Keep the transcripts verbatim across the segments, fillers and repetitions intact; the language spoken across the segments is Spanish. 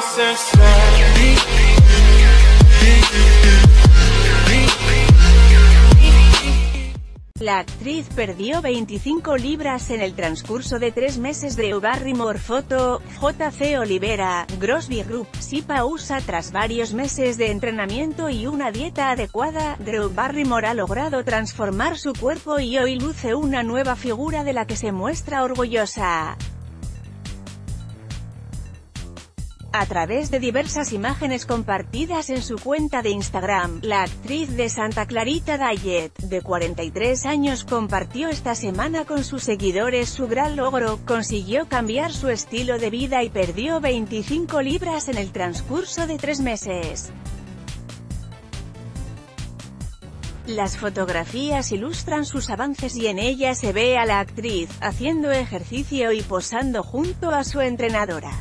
La actriz perdió veinticinco libras en el transcurso de tres meses. Drew Barrymore. Foto, J C Olivera, Grosby Group. Sipa U S A. Tras varios meses de entrenamiento y una dieta adecuada, Drew Barrymore ha logrado transformar su cuerpo y hoy luce una nueva figura de la que se muestra orgullosa. A través de diversas imágenes compartidas en su cuenta de Instagram, la actriz de Santa Clarita Diet, de cuarenta y tres años, compartió esta semana con sus seguidores su gran logro: consiguió cambiar su estilo de vida y perdió veinticinco libras en el transcurso de tres meses. Las fotografías ilustran sus avances y en ellas se ve a la actriz, haciendo ejercicio y posando junto a su entrenadora.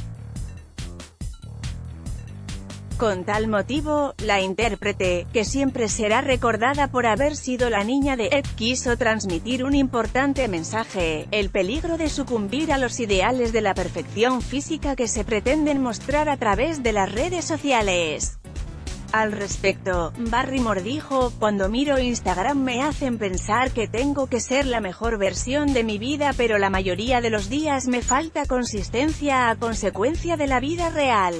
Con tal motivo, la intérprete, que siempre será recordada por haber sido la niña de Ed, quiso transmitir un importante mensaje: el peligro de sucumbir a los ideales de la perfección física que se pretenden mostrar a través de las redes sociales. Al respecto, Barrymore dijo: cuando miro Instagram me hacen pensar que tengo que ser la mejor versión de mi vida, pero la mayoría de los días me falta consistencia a consecuencia de la vida real.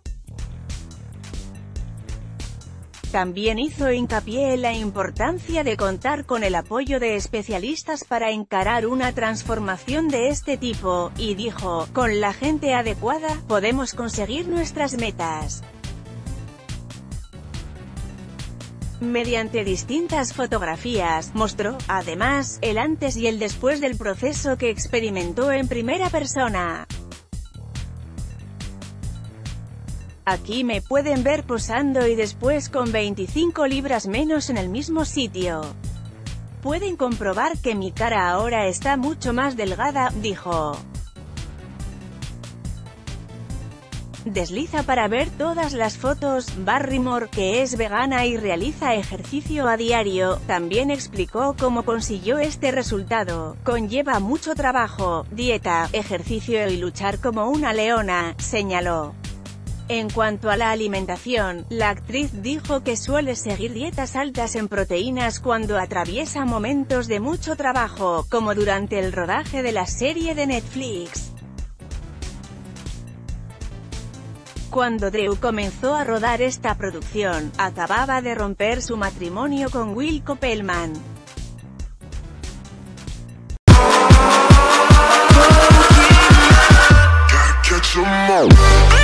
También hizo hincapié en la importancia de contar con el apoyo de especialistas para encarar una transformación de este tipo, y dijo: con la gente adecuada, podemos conseguir nuestras metas. Mediante distintas fotografías, mostró, además, el antes y el después del proceso que experimentó en primera persona. Aquí me pueden ver posando y después con veinticinco libras menos en el mismo sitio. Pueden comprobar que mi cara ahora está mucho más delgada, dijo. Desliza para ver todas las fotos. Barrymore, que es vegana y realiza ejercicio a diario, también explicó cómo consiguió este resultado: conlleva mucho trabajo, dieta, ejercicio y luchar como una leona, señaló. En cuanto a la alimentación, la actriz dijo que suele seguir dietas altas en proteínas cuando atraviesa momentos de mucho trabajo, como durante el rodaje de la serie de Netflix. Cuando Drew comenzó a rodar esta producción, acababa de romper su matrimonio con Will Koppelman. Catch 'em all.